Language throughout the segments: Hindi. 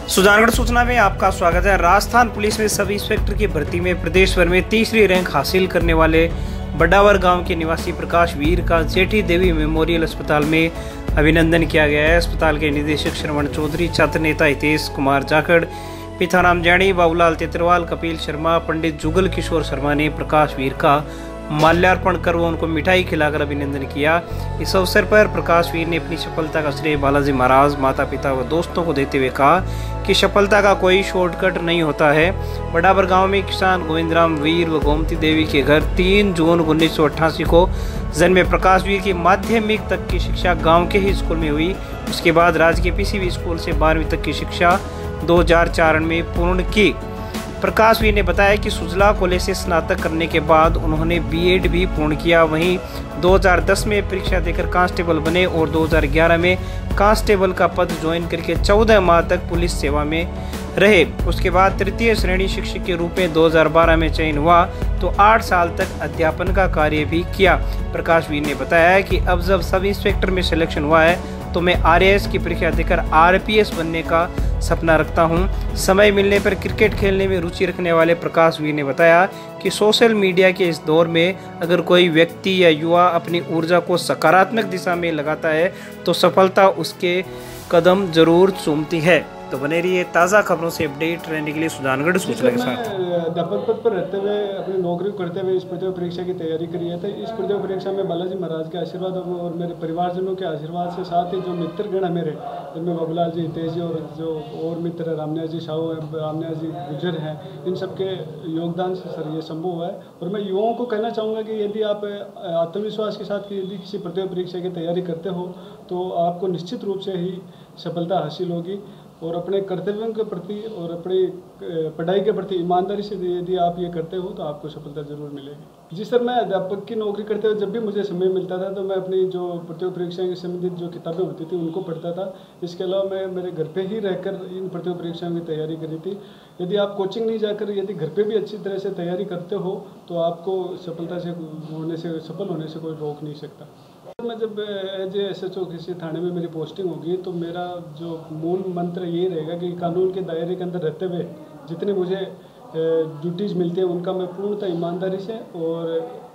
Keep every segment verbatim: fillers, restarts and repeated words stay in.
सुजानगढ़ सूचना में आपका स्वागत है। राजस्थान पुलिस में सब इंस्पेक्टर की भर्ती में प्रदेश भर में तीसरी रैंक हासिल करने वाले बडावर गांव के निवासी प्रकाश वीर का जेठी देवी मेमोरियल अस्पताल में अभिनंदन किया गया है। अस्पताल के निदेशक श्रवण चौधरी, छात्र नेता हितेश कुमार जाखड़, पिता राम जानी, बाबूलाल तेतरवाल, कपिल शर्मा, पंडित जुगल किशोर शर्मा ने प्रकाश वीर का माल्यार्पण कर वो उनको मिठाई खिलाकर अभिनंदन किया। इस अवसर पर प्रकाश वीर ने अपनी सफलता का श्रेय बालाजी महाराज, माता पिता व दोस्तों को देते हुए कहा कि सफलता का कोई शॉर्टकट नहीं होता है। बडावर गांव में किसान गोविंदराम वीर व गोमती देवी के घर तीन जून उन्नीस सौ अट्ठासी को जन्मे प्रकाश वीर की माध्यमिक तक की शिक्षा गाँव के ही स्कूल में हुई। उसके बाद राजकीय पीसीबी स्कूल से बारहवीं तक की शिक्षा दो हजार चार में पूर्ण की। प्रकाश वीर ने बताया कि सुजला कॉलेज से स्नातक करने के बाद उन्होंने बीएड भी पूर्ण किया। वहीं दो हजार दस में परीक्षा देकर कांस्टेबल बने और दो हजार ग्यारह में कांस्टेबल का पद ज्वाइन करके चौदह माह तक पुलिस सेवा में रहे। उसके बाद तृतीय श्रेणी शिक्षक के रूप में दो हजार बारह में चयन हुआ तो आठ साल तक अध्यापन का कार्य भी किया। प्रकाश वीर ने बताया कि अब जब सब इंस्पेक्टर में सिलेक्शन हुआ है तो मैं आरएएस की परीक्षा देकर आरपीएस बनने का सपना रखता हूं। समय मिलने पर क्रिकेट खेलने में रुचि रखने वाले प्रकाश वीर ने बताया कि सोशल मीडिया के इस दौर में अगर कोई व्यक्ति या युवा अपनी ऊर्जा को सकारात्मक दिशा में लगाता है तो सफलता उसके कदम जरूर चूमती है। तो बने रहिए ताज़ा खबरों से अपडेट रहने के लिए सुजानगढ़ सूचना के साथ। अध्यापक पद पर रहते हुए अपनी नौकरी करते हुए इस प्रतियोगी परीक्षा की तैयारी करी है। तो इस प्रतियोगी परीक्षा में बालाजी महाराज के आशीर्वाद और मेरे परिवारजनों के आशीर्वाद से साथ ही जो मित्रगण है मेरे, जिनमें बाबूलाल जी, हितेश जी और जो और मित्र रामन्या जी साहू रामन्या जी गुजर हैं, इन सबके योगदान से सर ये संभव हुआ है। और मैं युवाओं को कहना चाहूँगा कि यदि आप आत्मविश्वास के साथ यदि किसी प्रतियोगी परीक्षा की तैयारी करते हो तो आपको निश्चित रूप से ही सफलता हासिल होगी। और अपने कर्तव्यों के प्रति और अपनी पढ़ाई के प्रति ईमानदारी से यदि आप ये करते हो तो आपको सफलता जरूर मिलेगी। जी सर, मैं अध्यापक की नौकरी करते हुए जब भी मुझे समय मिलता था तो मैं अपनी जो प्रतियोगी परीक्षा से संबंधित जो किताबें होती थी उनको पढ़ता था। इसके अलावा मैं मेरे घर पे ही रहकर इन प्रतियोगी परीक्षाओं की तैयारी करी थी। यदि आप कोचिंग नहीं जाकर यदि घर पर भी अच्छी तरह से तैयारी करते हो तो आपको सफलता से होने से सफल होने से कोई रोक नहीं सकता। मैं जब एज एस एच ओ किसी थाने में मेरी पोस्टिंग होगी तो मेरा जो मूल मंत्र ये रहेगा कि कानून के दायरे के अंदर रहते हुए जितनी मुझे ड्यूटीज़ मिलती है उनका मैं पूर्णतः ईमानदारी से और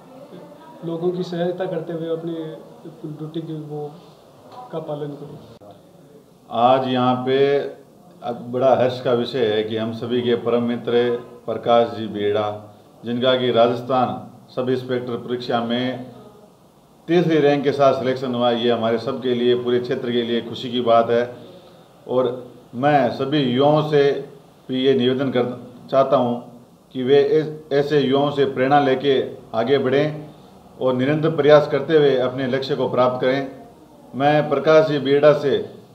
लोगों की सहायता करते हुए अपनी ड्यूटी की वो का पालन करूँ। आज यहाँ पे बड़ा हर्ष का विषय है कि हम सभी के परम मित्र प्रकाश जी बेड़ा, जिनका कि राजस्थान सब इंस्पेक्टर परीक्षा में तीसरी रैंक के साथ सिलेक्शन हुआ, ये हमारे सब के लिए, पूरे क्षेत्र के लिए खुशी की बात है। और मैं सभी युवाओं से भी ये निवेदन कर चाहता हूँ कि वे ऐसे युवाओं से प्रेरणा लेके आगे बढ़ें और निरंतर प्रयास करते हुए अपने लक्ष्य को प्राप्त करें। मैं प्रकाश जी बेड़ा से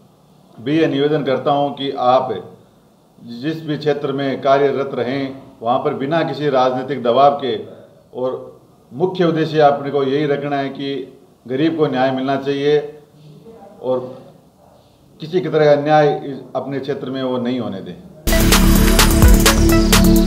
भी ये निवेदन करता हूँ कि आप जिस भी क्षेत्र में कार्यरत रहें वहाँ पर बिना किसी राजनीतिक दबाव के, और मुख्य उद्देश्य आपने को यही रखना है कि गरीब को न्याय मिलना चाहिए और किसी की तरह का अन्याय अपने क्षेत्र में वो नहीं होने दें।